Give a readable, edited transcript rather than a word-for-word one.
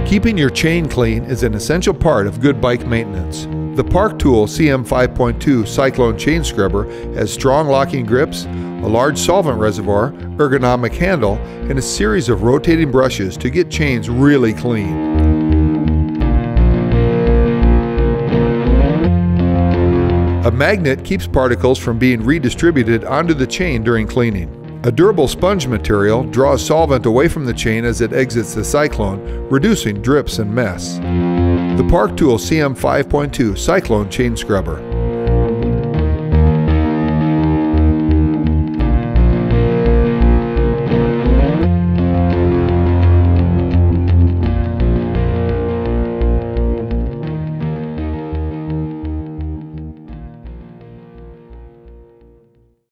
Keeping your chain clean is an essential part of good bike maintenance. The Park Tool CM-5.2 Cyclone Chain Scrubber has strong locking grips, a large solvent reservoir, ergonomic handle, and a series of rotating brushes to get chains really clean. A magnet keeps particles from being redistributed onto the chain during cleaning. A durable sponge material draws solvent away from the chain as it exits the cyclone, reducing drips and mess. The Park Tool CM-5.2 Cyclone Chain Scrubber.